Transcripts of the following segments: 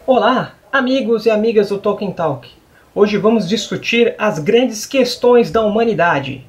Olá, amigos e amigas do Tolkien Talk. Hoje vamos discutir as grandes questões da humanidade.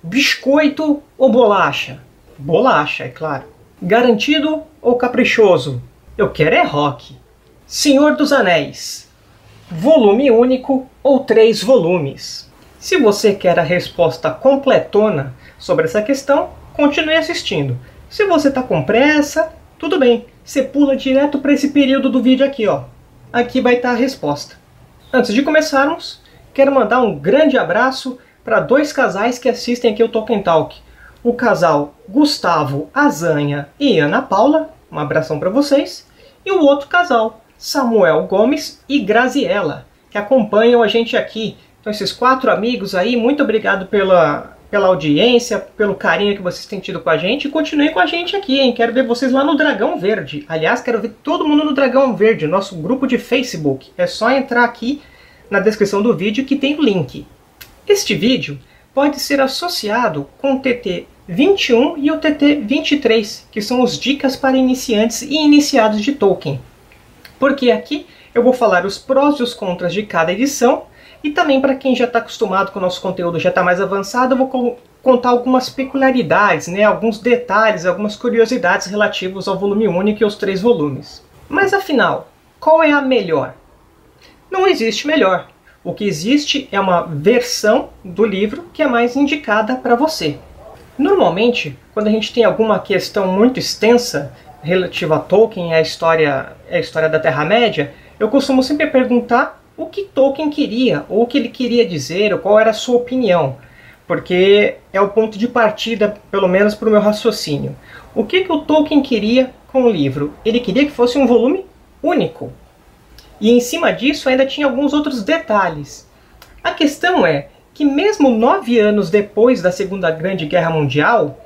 Biscoito ou bolacha? Bolacha, é claro. Garantido ou caprichoso? Eu quero é rock. Senhor dos Anéis. Volume único ou 3 volumes? Se você quer a resposta completona sobre essa questão, continue assistindo. Se você está com pressa, tudo bem. Você pula direto para esse período do vídeo aqui, ó. Aqui vai estar a resposta. Antes de começarmos, quero mandar um grande abraço para 2 casais que assistem aqui o Tolkien Talk. O casal Gustavo Azanha e Ana Paula, um abração para vocês. E o outro casal, Samuel Gomes e Graziella, que acompanham a gente aqui. Então esses 4 amigos aí, muito obrigado pela audiência, pelo carinho que vocês têm tido com a gente. E continuem com a gente aqui, hein? Quero ver vocês lá no Dragão Verde. Aliás, quero ver todo mundo no Dragão Verde, nosso grupo de Facebook. É só entrar aqui na descrição do vídeo que tem o link. Este vídeo pode ser associado com o TT 21 e o TT 23, que são os dicas para iniciantes e iniciados de Tolkien. Porque aqui eu vou falar os prós e os contras de cada edição. E também para quem já está acostumado com o nosso conteúdo, já está mais avançado, eu vou contar algumas peculiaridades, né, alguns detalhes, algumas curiosidades relativos ao volume único e aos 3 volumes. Mas afinal, qual é a melhor? Não existe melhor. O que existe é uma versão do livro que é mais indicada para você. Normalmente, quando a gente tem alguma questão muito extensa relativa a Tolkien, a história da Terra-média, eu costumo sempre perguntar o que Tolkien queria, ou o que ele queria dizer, ou qual era a sua opinião. Porque é o ponto de partida, pelo menos para o meu raciocínio. O que o Tolkien queria com o livro? Ele queria que fosse um volume único. E em cima disso ainda tinha alguns outros detalhes. A questão é que mesmo 9 anos depois da Segunda Grande Guerra Mundial,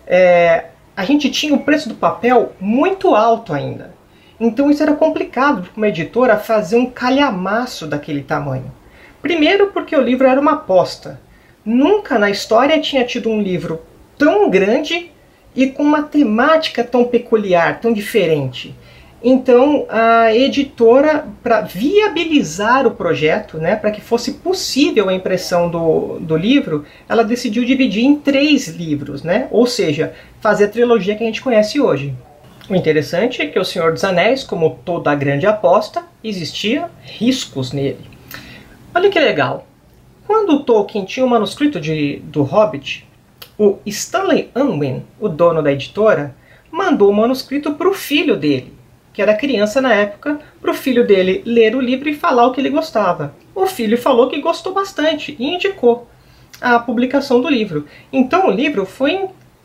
a gente tinha o preço do papel muito alto ainda. Então isso era complicado para uma editora fazer um calhamaço daquele tamanho. Primeiro porque o livro era uma aposta. Nunca na história tinha tido um livro tão grande e com uma temática tão peculiar, tão diferente. Então a editora, para viabilizar o projeto, né, para que fosse possível a impressão do livro, ela decidiu dividir em 3 livros, né? Ou seja, fazer a trilogia que a gente conhece hoje. O interessante é que O Senhor dos Anéis, como toda a grande aposta, existia riscos nele. Olha que legal. Quando o Tolkien tinha o manuscrito do Hobbit, o Stanley Unwin, o dono da editora, mandou o manuscrito para o filho dele, que era criança na época, para o filho dele ler o livro e falar o que ele gostava. O filho falou que gostou bastante e indicou a publicação do livro. Então o livro foi...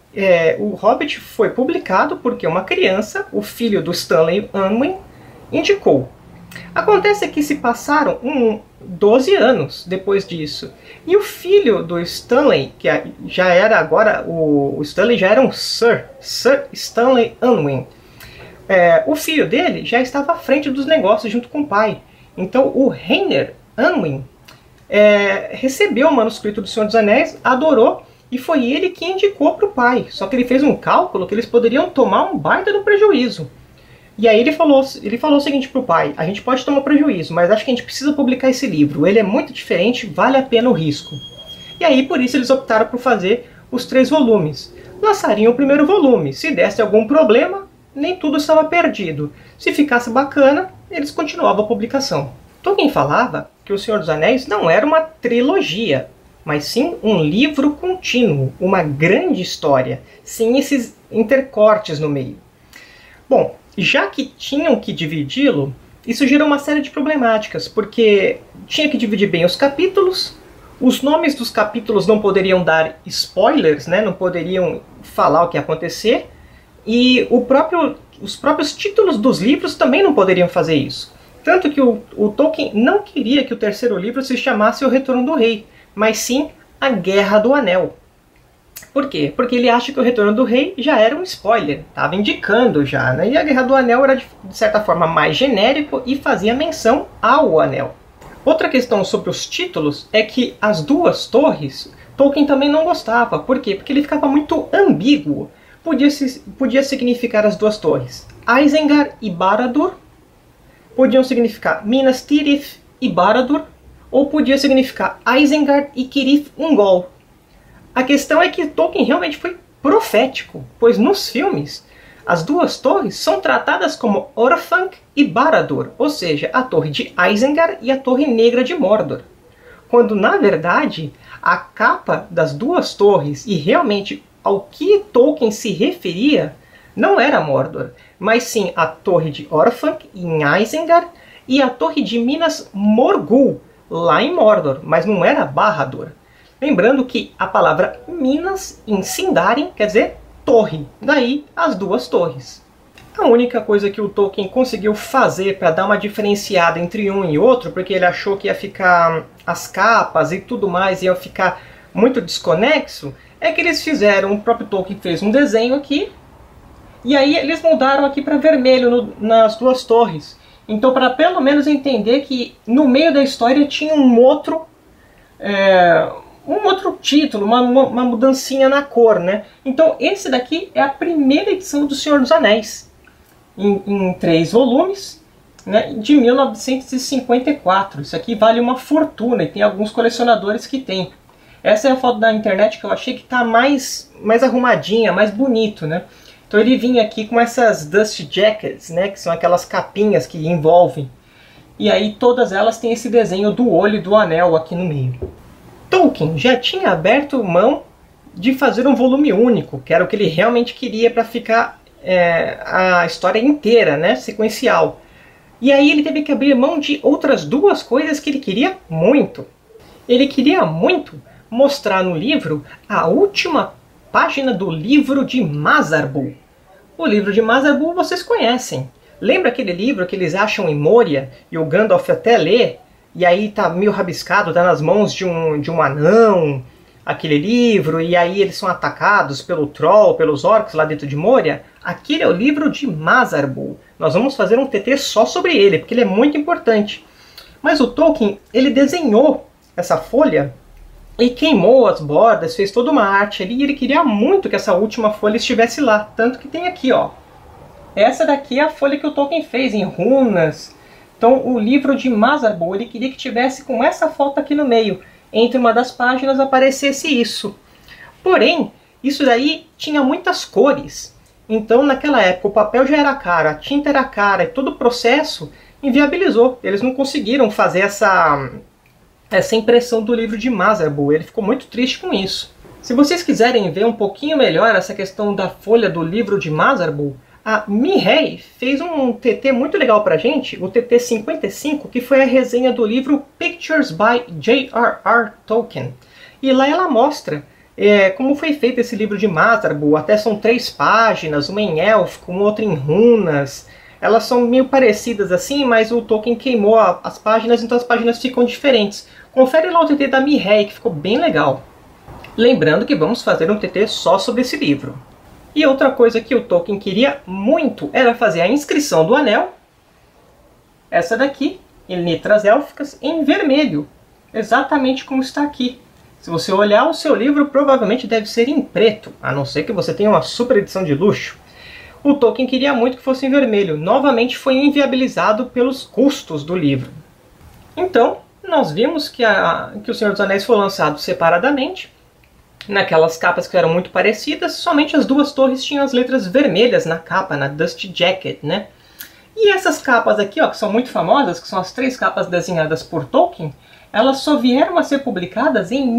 o Hobbit foi publicado porque uma criança, o filho do Stanley Unwin, indicou. Acontece que se passaram 12 anos depois disso. E o filho do Stanley, que já era agora, o Stanley já era um Sir Stanley Unwin. O filho dele já estava à frente dos negócios junto com o pai. Então o Rainer Unwin recebeu o manuscrito do Senhor dos Anéis, adorou, e foi ele que indicou para o pai. Só que ele fez um cálculo que eles poderiam tomar um baita do prejuízo. E aí ele falou o seguinte para o pai: a gente pode tomar prejuízo, mas acho que a gente precisa publicar esse livro. Ele é muito diferente, vale a pena o risco. E aí por isso eles optaram por fazer os 3 volumes. Lançariam o primeiro volume. Se desse algum problema, nem tudo estava perdido. Se ficasse bacana, eles continuavam a publicação. Tolkien falava que O Senhor dos Anéis não era uma trilogia, mas sim um livro contínuo, uma grande história, sem esses intercortes no meio. Bom, já que tinham que dividi-lo, isso gerou uma série de problemáticas, porque tinha que dividir bem os capítulos, os nomes dos capítulos não poderiam dar spoilers, né? Não poderiam falar o que ia acontecer, e os próprios títulos dos livros também não poderiam fazer isso. Tanto que o Tolkien não queria que o 3º livro se chamasse O Retorno do Rei, mas sim A Guerra do Anel. Por quê? Porque ele acha que o Retorno do Rei já era um spoiler, estava indicando já, né? E a Guerra do Anel era de certa forma mais genérico e fazia menção ao Anel. Outra questão sobre os títulos é que as 2 torres, Tolkien também não gostava. Por quê? Porque ele ficava muito ambíguo. Podia significar as 2 torres, Isengard e Barad-dûr, podiam significar Minas Tirith e Barad-dûr, ou podia significar Isengard e Cirith Ungol. A questão é que Tolkien realmente foi profético, pois nos filmes as duas torres são tratadas como Orthanc e Barad-dûr, ou seja, a torre de Isengard e a torre negra de Mordor. Quando na verdade a capa das duas torres e realmente ao que Tolkien se referia não era Mordor, mas sim a torre de Orthanc em Isengard e a torre de Minas Morgul lá em Mordor, mas não era Barad-dûr. Lembrando que a palavra Minas em Sindarin quer dizer torre, daí as duas torres. A única coisa que o Tolkien conseguiu fazer para dar uma diferenciada entre um e outro, porque ele achou que ia ficar as capas e tudo mais ia ficar muito desconexo, é que eles fizeram, o próprio Tolkien fez um desenho aqui, e aí eles mudaram aqui para vermelho nas duas torres. Então, para pelo menos entender que no meio da história tinha um outro título, uma mudancinha na cor, né? Então, esse daqui é a primeira edição do Senhor dos Anéis, em 3 volumes, né, de 1954. Isso aqui vale uma fortuna e tem alguns colecionadores que tem. Essa é a foto da internet que eu achei que está mais arrumadinha, mais bonito, né? Então ele vinha aqui com essas dust jackets, né, que são aquelas capinhas que envolvem. E aí todas elas têm esse desenho do olho e do anel aqui no meio. Tolkien já tinha aberto mão de fazer um volume único, que era o que ele realmente queria para ficar a história inteira, né, sequencial. E aí ele teve que abrir mão de outras duas coisas que ele queria muito. Ele queria muito mostrar no livro a última página do livro de Mazarbul. O livro de Mazarbul vocês conhecem. Lembra aquele livro que eles acham em Moria e o Gandalf até lê? E aí tá meio rabiscado, tá nas mãos de um anão, aquele livro, e aí eles são atacados pelo Troll, pelos orcs lá dentro de Moria? Aquele é o livro de Mazarbul. Nós vamos fazer um TT só sobre ele, porque ele é muito importante. Mas o Tolkien, ele desenhou essa folha e queimou as bordas, fez toda uma arte ali, e ele queria muito que essa última folha estivesse lá. Tanto que tem aqui, ó. Essa daqui é a folha que o Tolkien fez em runas. Então o livro de Mazarbul, ele queria que tivesse com essa foto aqui no meio. Entre uma das páginas aparecesse isso. Porém, isso daí tinha muitas cores. Então naquela época o papel já era caro, a tinta era cara, e todo o processo inviabilizou. Eles não conseguiram fazer essa impressão do livro de Mazarbul. Ele ficou muito triste com isso. Se vocês quiserem ver um pouquinho melhor essa questão da folha do livro de Mazarbul, a Mihei fez um TT muito legal pra gente, o TT 55, que foi a resenha do livro Pictures by J.R.R. Tolkien. E lá ela mostra como foi feito esse livro de Mazarbul. Até são 3 páginas, uma em élfico, outra em runas. Elas são meio parecidas assim, mas o Tolkien queimou as páginas, então as páginas ficam diferentes. Confere lá o TT da Mihei, que ficou bem legal. Lembrando que vamos fazer um TT só sobre esse livro. E outra coisa que o Tolkien queria muito era fazer a inscrição do anel, essa daqui, em letras élficas, em vermelho, exatamente como está aqui. Se você olhar o seu livro, provavelmente deve ser em preto, a não ser que você tenha uma super edição de luxo. O Tolkien queria muito que fosse em vermelho. Novamente foi inviabilizado pelos custos do livro. Então, nós vimos que o Senhor dos Anéis foi lançado separadamente. Naquelas capas que eram muito parecidas, somente as duas torres tinham as letras vermelhas na capa, na Dust Jacket, né? E essas capas aqui, ó, que são muito famosas, que são as 3 capas desenhadas por Tolkien, elas só vieram a ser publicadas em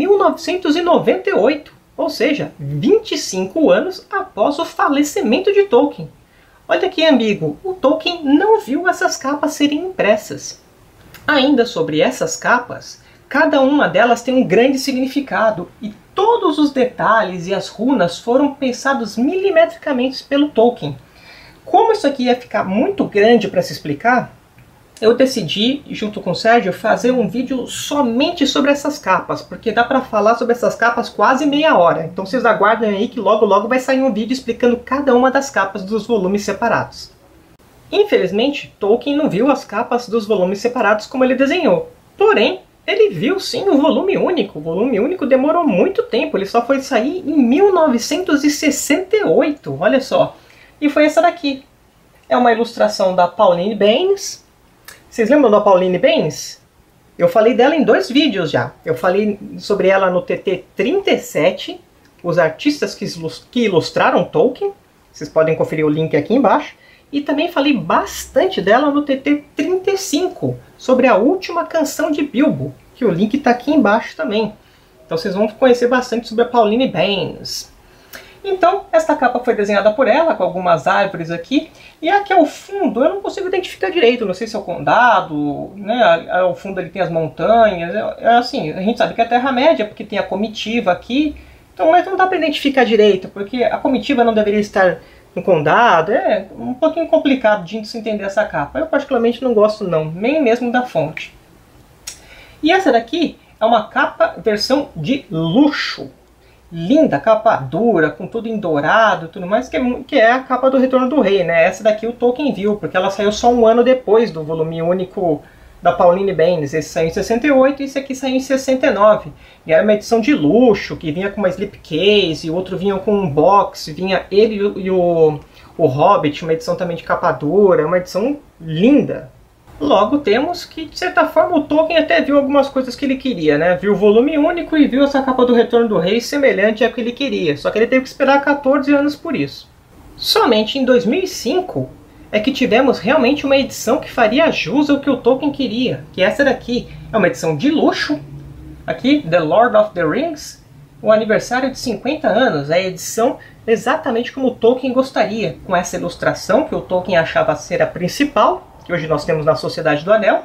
1998. Ou seja, 25 anos após o falecimento de Tolkien. Olha que ambíguo, o Tolkien não viu essas capas serem impressas. Ainda sobre essas capas, cada uma delas tem um grande significado, e todos os detalhes e as runas foram pensados milimetricamente pelo Tolkien. Como isso aqui ia ficar muito grande para se explicar, eu decidi, junto com o Sérgio, fazer um vídeo somente sobre essas capas, porque dá para falar sobre essas capas quase meia hora. Então vocês aguardem aí que logo logo vai sair um vídeo explicando cada uma das capas dos volumes separados. Infelizmente, Tolkien não viu as capas dos volumes separados como ele desenhou. Porém, ele viu sim o volume único. O volume único demorou muito tempo, ele só foi sair em 1968, olha só. E foi essa daqui. É uma ilustração da Pauline Baynes. Vocês lembram da Pauline Baynes? Eu falei dela em 2 vídeos já. Eu falei sobre ela no TT 37, os artistas que ilustraram Tolkien. Vocês podem conferir o link aqui embaixo. E também falei bastante dela no TT 35, sobre a última canção de Bilbo, que o link está aqui embaixo também. Então vocês vão conhecer bastante sobre a Pauline Baynes. Então, esta capa foi desenhada por ela, com algumas árvores aqui. E aqui ao fundo, eu não consigo identificar direito. Não sei se é o condado, né? Ao fundo ele tem as montanhas. Assim, a gente sabe que é a Terra-média, porque tem a comitiva aqui. Então, mas não dá para identificar direito, porque a comitiva não deveria estar no condado. É um pouquinho complicado de se entender essa capa. Eu particularmente não gosto não, nem mesmo da fonte. E essa daqui é uma capa versão de luxo. Linda, capa dura, com tudo em dourado e tudo mais, que é a capa do Retorno do Rei, né? Essa daqui o Tolkien viu, porque ela saiu só um ano depois do volume único da Pauline Baynes. Esse saiu em 68 e esse aqui saiu em 69. E era uma edição de luxo, que vinha com uma slipcase, e o outro vinha com um box, vinha ele e o Hobbit, uma edição também de capa dura, uma edição linda. Logo temos que, de certa forma, o Tolkien até viu algumas coisas que ele queria, né? Viu o volume único e viu essa capa do Retorno do Rei semelhante à que ele queria, só que ele teve que esperar 14 anos por isso. Somente em 2005 é que tivemos realmente uma edição que faria jus ao que o Tolkien queria, que essa daqui é uma edição de luxo, aqui, The Lord of the Rings, o aniversário de 50 anos, é a edição exatamente como o Tolkien gostaria, com essa ilustração que o Tolkien achava ser a principal, que hoje nós temos na Sociedade do Anel.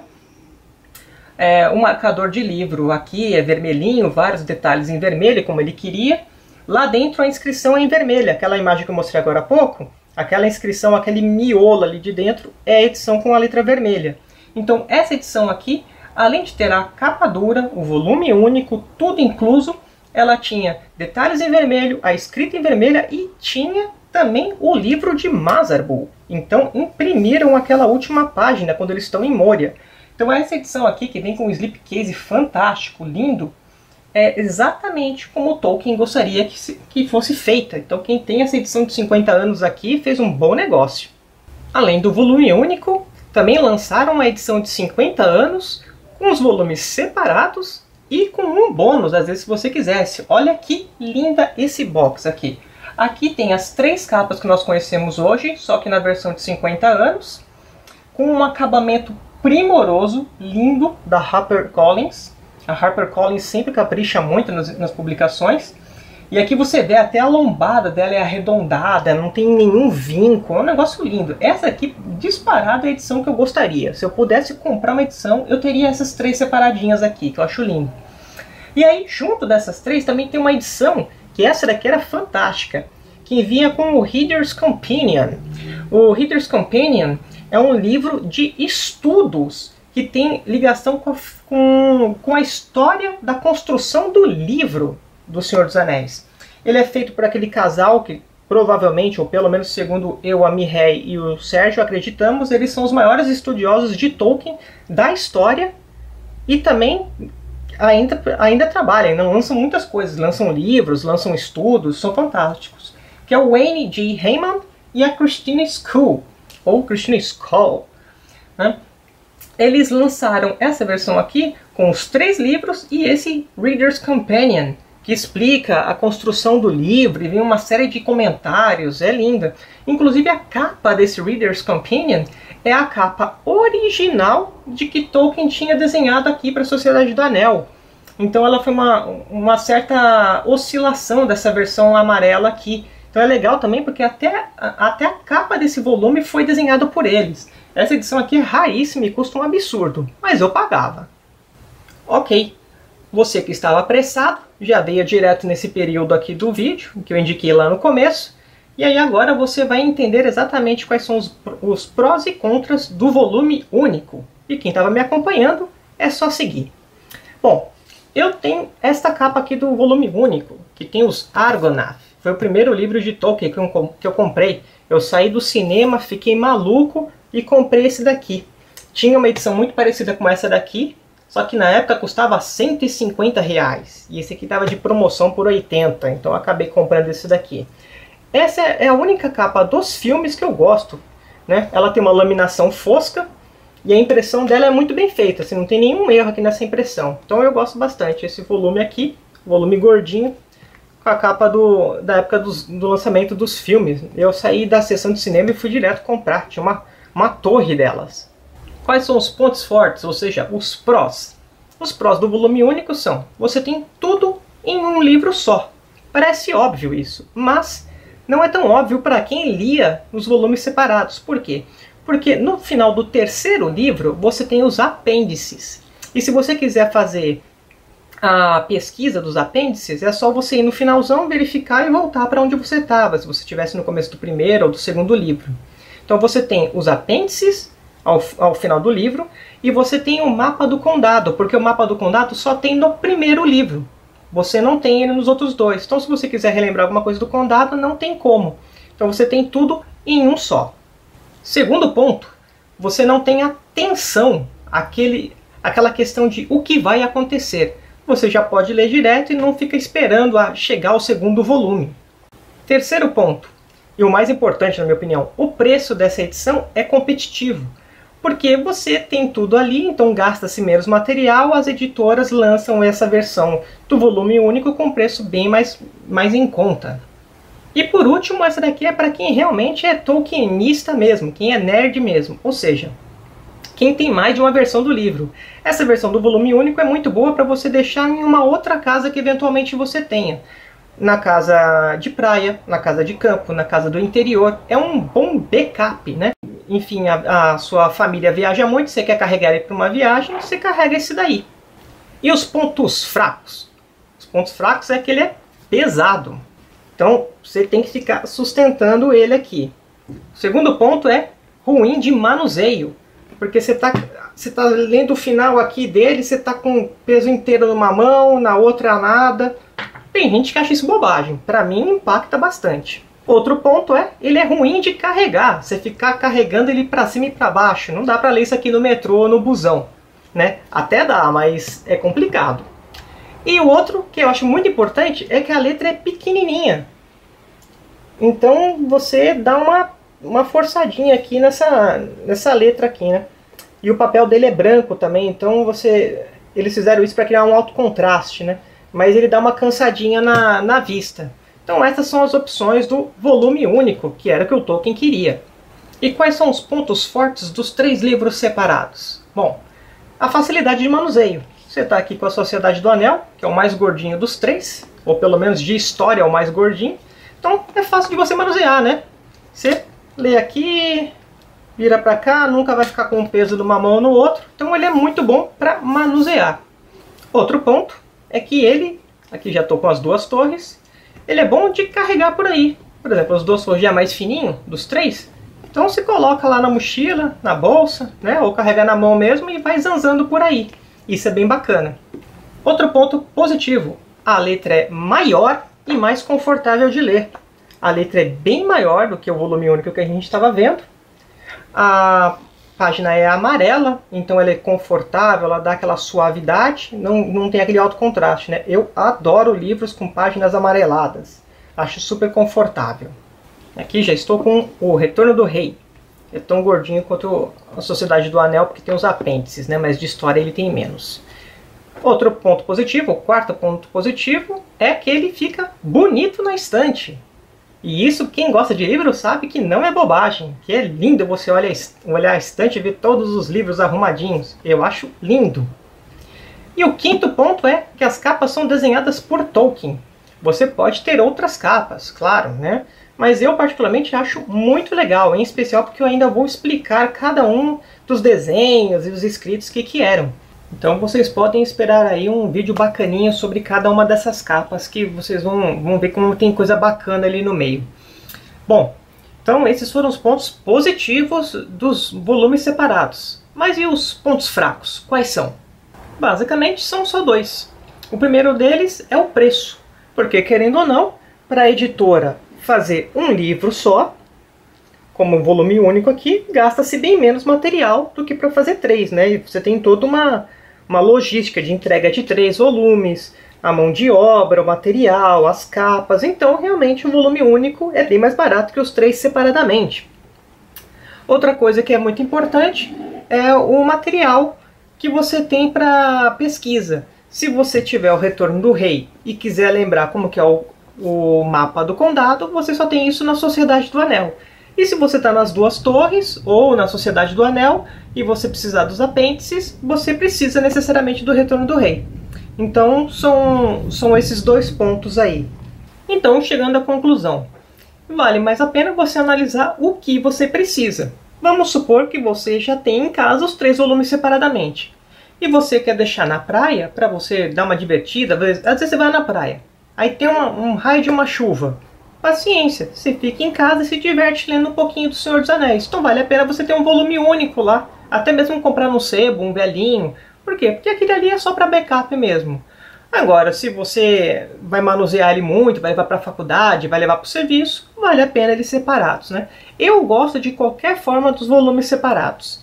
O marcador de livro aqui é vermelhinho, vários detalhes em vermelho, como ele queria. Lá dentro a inscrição é em vermelho, aquela imagem que eu mostrei agora há pouco, aquela inscrição, aquele miolo ali de dentro, é a edição com a letra vermelha. Então essa edição aqui, além de ter a capa dura, o volume único, tudo incluso, ela tinha detalhes em vermelho, a escrita em vermelha e tinha também o livro de Mazarbul. Então imprimiram aquela última página quando eles estão em Moria. Então essa edição aqui, que vem com um slipcase fantástico, lindo, é exatamente como o Tolkien gostaria que fosse feita. Então quem tem essa edição de 50 anos aqui fez um bom negócio. Além do volume único, também lançaram a edição de 50 anos, com os volumes separados e com um bônus, às vezes se você quisesse. Olha que linda esse box aqui. Aqui tem as 3 capas que nós conhecemos hoje, só que na versão de 50 anos, com um acabamento primoroso, lindo, da HarperCollins. A HarperCollins sempre capricha muito nas publicações. E aqui você vê até a lombada dela é arredondada, não tem nenhum vinco, é um negócio lindo. Essa aqui, disparada, é a edição que eu gostaria. Se eu pudesse comprar uma edição, eu teria essas 3 separadinhas aqui, que eu acho lindo. E aí, junto dessas 3, também tem uma edição, que essa daqui era fantástica, que vinha com o Reader's Companion. O Reader's Companion é um livro de estudos que tem ligação com a história da construção do livro do Senhor dos Anéis. Ele é feito por aquele casal que provavelmente, ou pelo menos segundo eu, a Mireille e o Sérgio acreditamos, eles são os maiores estudiosos de Tolkien da história e também ainda trabalham, não lançam muitas coisas, lançam livros, lançam estudos, são fantásticos. Que é o Wayne G. Heyman e a Christina Scull, ou Christina Scull, né? Eles lançaram essa versão aqui com os 3 livros e esse Reader's Companion, que explica a construção do livro e vem uma série de comentários, é linda. Inclusive a capa desse Reader's Companion é a capa original de que Tolkien tinha desenhado aqui para a Sociedade do Anel. Então ela foi uma certa oscilação dessa versão amarela aqui. Então é legal também porque até a capa desse volume foi desenhada por eles. Essa edição aqui é raríssima e custa um absurdo, mas eu pagava. Ok, você que estava apressado, já veio direto nesse período aqui do vídeo, que eu indiquei lá no começo, e aí agora você vai entender exatamente quais são os prós e contras do volume único. E quem estava me acompanhando, é só seguir. Bom, eu tenho esta capa aqui do volume único, que tem os Argonath. Foi o primeiro livro de Tolkien que eu comprei. Eu saí do cinema, fiquei maluco e comprei esse daqui. Tinha uma edição muito parecida com essa daqui, só que na época custava R$150. E esse aqui estava de promoção por 80, então eu acabei comprando esse daqui. Essa é a única capa dos filmes que eu gosto, né? Ela tem uma laminação fosca, E a impressão dela é muito bem feita, assim, não tem nenhum erro aqui nessa impressão. Então eu gosto bastante. Esse volume aqui, volume gordinho, com a capa da época do lançamento dos filmes. Eu saí da sessão de cinema e fui direto comprar. Tinha uma torre delas. Quais são os pontos fortes, ou seja, os prós? Os prós do volume único são: você tem tudo em um livro só. Parece óbvio isso, mas não é tão óbvio para quem lia os volumes separados. Por quê? Porque no final do terceiro livro você tem os apêndices. E se você quiser fazer a pesquisa dos apêndices, é só você ir no finalzão, verificar e voltar para onde você estava, se você estivesse no começo do primeiro ou do segundo livro. Então você tem os apêndices ao final do livro, e você tem o mapa do condado, porque o mapa do condado só tem no primeiro livro. Você não tem ele nos outros dois. Então se você quiser relembrar alguma coisa do condado, não tem como. Então você tem tudo em um só. Segundo ponto, você não tem a tensão, aquela questão de o que vai acontecer. Você já pode ler direto e não fica esperando a chegar ao segundo volume. Terceiro ponto, e o mais importante na minha opinião, o preço dessa edição é competitivo. Porque você tem tudo ali, então gasta-se menos material, as editoras lançam essa versão do volume único com preço bem mais em conta. E por último, essa daqui é para quem realmente é tolkienista mesmo, quem é nerd mesmo, ou seja, quem tem mais de uma versão do livro. Essa versão do volume único é muito boa para você deixar em uma outra casa que eventualmente você tenha. Na casa de praia, na casa de campo, na casa do interior. É um bom backup, né? Enfim, a sua família viaja muito, você quer carregar ele para uma viagem, você carrega esse daí. E os pontos fracos? Os pontos fracos é que ele é pesado. Então, você tem que ficar sustentando ele aqui. O segundo ponto é ruim de manuseio. Porque você tá lendo o final aqui dele, você tá com o peso inteiro numa mão, na outra nada. Tem gente que acha isso bobagem. Para mim, impacta bastante. Outro ponto é, ele é ruim de carregar. Você ficar carregando ele para cima e para baixo. Não dá para ler isso aqui no metrô ou no busão, né? Até dá, mas é complicado. E o outro, que eu acho muito importante, é que a letra é pequenininha. Então você dá uma forçadinha aqui nessa letra aqui, né? E o papel dele é branco também, então eles fizeram isso para criar um alto contraste, né? Mas ele dá uma cansadinha na vista. Então essas são as opções do volume único, que era o que o Tolkien queria. E quais são os pontos fortes dos 3 livros separados? Bom, a facilidade de manuseio. Você está aqui com a Sociedade do Anel, que é o mais gordinho dos 3, ou pelo menos de história é o mais gordinho. Então é fácil de você manusear, né? Você lê aqui, vira para cá, nunca vai ficar com o peso de uma mão ou no outro. Então ele é muito bom para manusear. Outro ponto é que ele, aqui já estou com as 2 torres, ele é bom de carregar por aí. Por exemplo, as 2 torres já mais fininho, dos 3. Então você coloca lá na mochila, na bolsa, né? Ou carrega na mão mesmo e vai zanzando por aí. Isso é bem bacana. Outro ponto positivo, a letra é maior e mais confortável de ler. A letra é bem maior do que o volume único que a gente estava vendo. A página é amarela, então ela é confortável, ela dá aquela suavidade, não tem aquele alto contraste, né? Eu adoro livros com páginas amareladas. Acho super confortável. Aqui já estou com o Retorno do Rei. É tão gordinho quanto a Sociedade do Anel, porque tem os apêndices, né? Mas de história ele tem menos. Outro ponto positivo, o quarto ponto positivo, é que ele fica bonito na estante. E isso, quem gosta de livro sabe que não é bobagem, que é lindo você olhar a estante e ver todos os livros arrumadinhos. Eu acho lindo. E o quinto ponto é que as capas são desenhadas por Tolkien. Você pode ter outras capas, claro, né? Mas eu particularmente acho muito legal, em especial porque eu ainda vou explicar cada um dos desenhos e os escritos que eram. Então vocês podem esperar aí um vídeo bacaninho sobre cada uma dessas capas, que vocês vão ver como tem coisa bacana ali no meio. Bom, então esses foram os pontos positivos dos volumes separados. Mas e os pontos fracos? Quais são? Basicamente são só 2. O primeiro deles é o preço, porque querendo ou não, para a editora fazer um livro só, como um volume único aqui, gasta-se bem menos material do que para fazer 3, né? E você tem toda uma logística de entrega de 3 volumes, a mão de obra, o material, as capas. Então, realmente, o volume único é bem mais barato que os 3 separadamente. Outra coisa que é muito importante é o material que você tem para pesquisa. Se você tiver o Retorno do Rei e quiser lembrar como que é o mapa do condado, você só tem isso na Sociedade do Anel. E se você está nas Duas Torres ou na Sociedade do Anel e você precisar dos apêndices, você precisa necessariamente do Retorno do Rei. Então são esses dois pontos aí. Então, chegando à conclusão, vale mais a pena você analisar o que você precisa. Vamos supor que você já tem em casa os 3 volumes separadamente. E você quer deixar na praia, para você dar uma divertida, às vezes você vai na praia, aí tem um raio de uma chuva. Paciência, você fica em casa e se diverte lendo um pouquinho do Senhor dos Anéis. Então vale a pena você ter um volume único lá, até mesmo comprar no sebo, um velhinho. Por quê? Porque aquele ali é só para backup mesmo. Agora, se você vai manusear ele muito, vai levar para a faculdade, vai levar para o serviço, vale a pena eles separados, né? Eu gosto de qualquer forma dos volumes separados.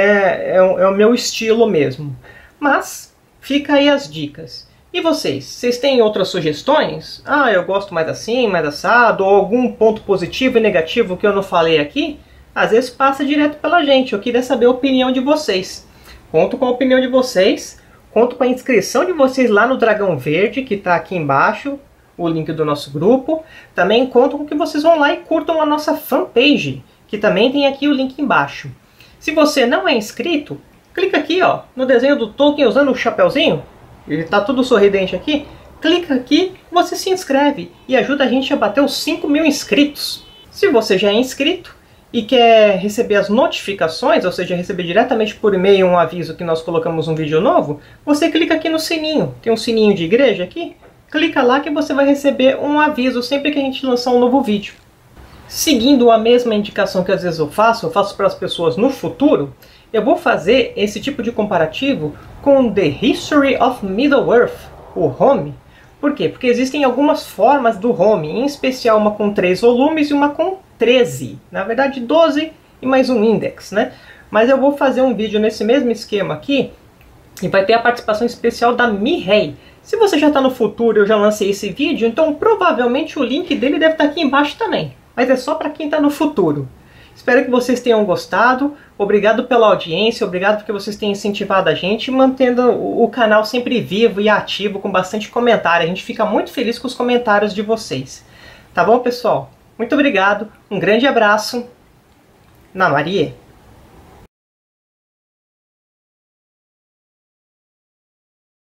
É o meu estilo mesmo. Mas fica aí as dicas. E vocês? Vocês têm outras sugestões? Ah, eu gosto mais assim, mais assado, ou algum ponto positivo e negativo que eu não falei aqui? Às vezes passa direto pela gente. Eu queria saber a opinião de vocês. Conto com a opinião de vocês. Conto com a inscrição de vocês lá no Dragão Verde, que está aqui embaixo, o link do nosso grupo. Também conto com que vocês vão lá e curtam a nossa fanpage, que também tem aqui o link embaixo. Se você não é inscrito, clica aqui ó, no desenho do Tolkien usando o chapeuzinho. Ele está tudo sorridente aqui. Clica aqui, você se inscreve e ajuda a gente a bater os 5.000 inscritos. Se você já é inscrito e quer receber as notificações, ou seja, receber diretamente por e-mail um aviso que nós colocamos um vídeo novo, você clica aqui no sininho. Tem um sininho de igreja aqui. Clica lá que você vai receber um aviso sempre que a gente lançar um novo vídeo. Seguindo a mesma indicação que às vezes eu faço para as pessoas no futuro, eu vou fazer esse tipo de comparativo com The History of Middle-earth, o Home. Por quê? Porque existem algumas formas do Home, em especial uma com 3 volumes e uma com 13. Na verdade 12 e mais um index, né? Mas eu vou fazer um vídeo nesse mesmo esquema aqui e vai ter a participação especial da Mihei. Se você já está no futuro e eu já lancei esse vídeo, então provavelmente o link dele deve estar aqui embaixo também. Mas é só para quem está no futuro. Espero que vocês tenham gostado. Obrigado pela audiência, obrigado porque vocês têm incentivado a gente, mantendo o canal sempre vivo e ativo, com bastante comentário. A gente fica muito feliz com os comentários de vocês. Tá bom, pessoal? Muito obrigado, um grande abraço. Na Maria.